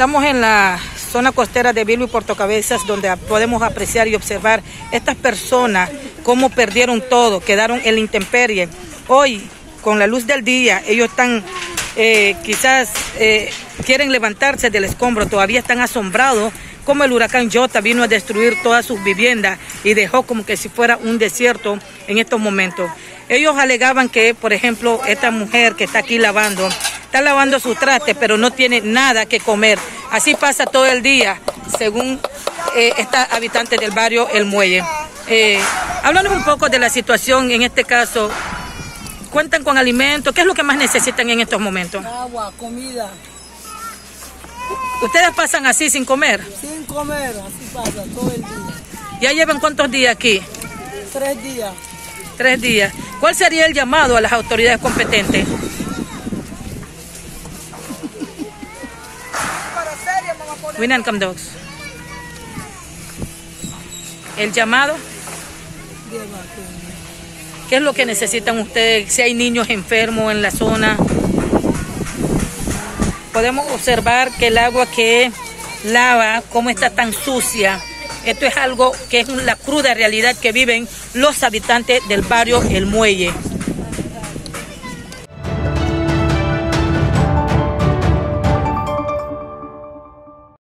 Estamos en la zona costera de Bilbo y Puerto Cabezas, donde podemos apreciar y observar estas personas, cómo perdieron todo, quedaron en la intemperie. Hoy, con la luz del día, ellos están, quizás quieren levantarse del escombro, todavía están asombrados, como el huracán Iota vino a destruir todas sus viviendas y dejó como que si fuera un desierto en estos momentos. Ellos alegaban que, por ejemplo, esta mujer que está aquí lavando, está lavando sus trastes, pero no tiene nada que comer. Así pasa todo el día, según esta habitante del barrio El Muelle. Háblanos un poco de la situación en este caso. ¿Cuentan con alimentos? ¿Qué es lo que más necesitan en estos momentos? Agua, comida. ¿Ustedes pasan así sin comer? Sin comer, así pasa todo el día. ¿Ya llevan cuántos días aquí? 3 días. 3 días. ¿Cuál sería el llamado a las autoridades competentes? Winan Come Dogs. ¿El llamado? ¿Qué es lo que necesitan ustedes? Si hay niños enfermos en la zona. Podemos observar que el agua que lava, cómo está tan sucia. Esto es algo que es la cruda realidad que viven los habitantes del barrio El Muelle.